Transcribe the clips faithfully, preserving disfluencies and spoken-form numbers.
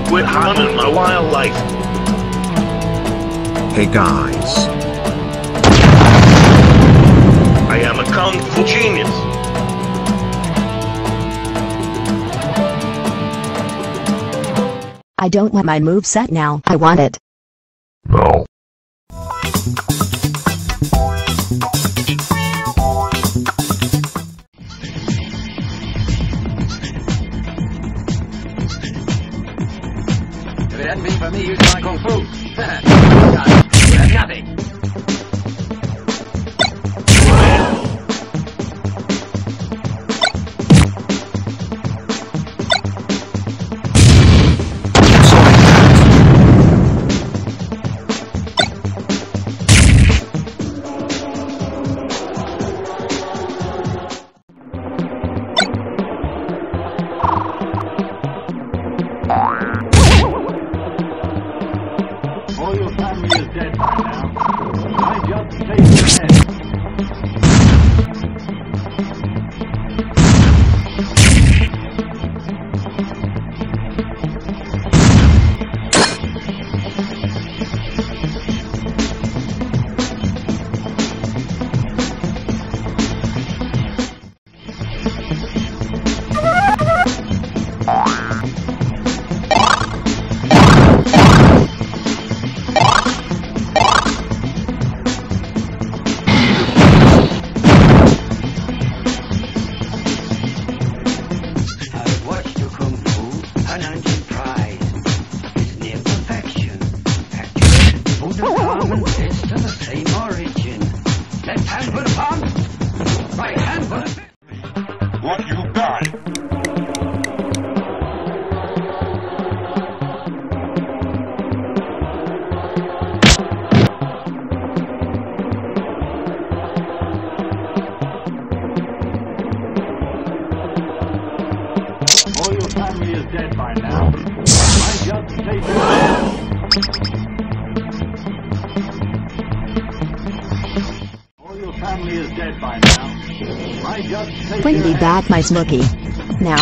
Quit harming my wildlife. Hey guys. I am a kung fu genius. I don't want my moveset now. I want it. No. If it hadn't been for me using my kung fu, you guys would have nothing. All your family is dead by now. I just saved your head. It's to the same origin. Left hand for the palm, right hand for the fist. What you got? All your family is dead by now. I just saved your head. Family is dead by now. I just saved Bring me your back my Snooky. Now.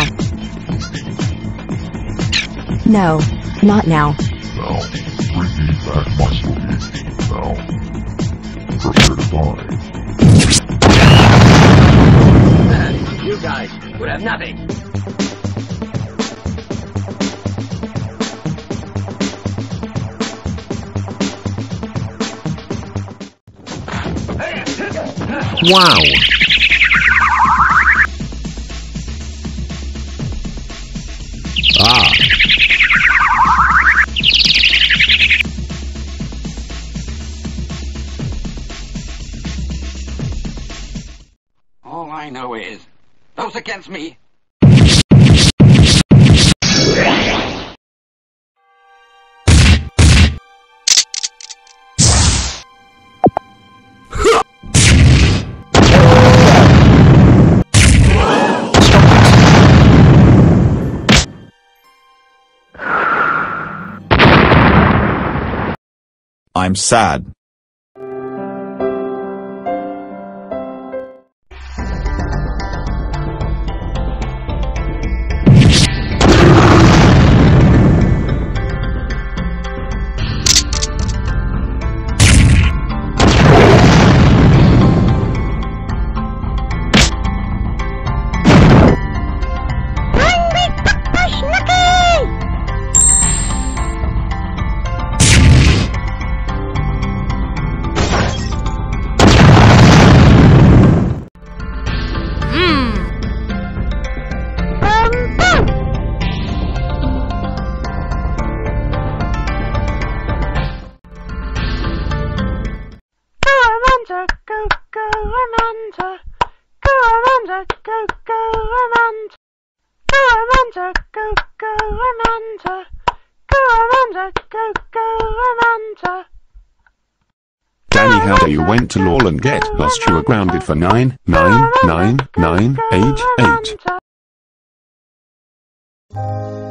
No, not now. Now. Bring me back my Snooky. Now. Prepare to die. You guys would have nothing. Wow. Ah. All I know is, those against me. I'm sad. Go, go, Amanda. Go, Amanda, go, go, Amanda. Go, Amanda, go, go, Amanda. Go, Amanda, go, go, Amanda. Danny, how do you went to law and get lost? You were grounded for nine, nine, nine, nine, eight, eight.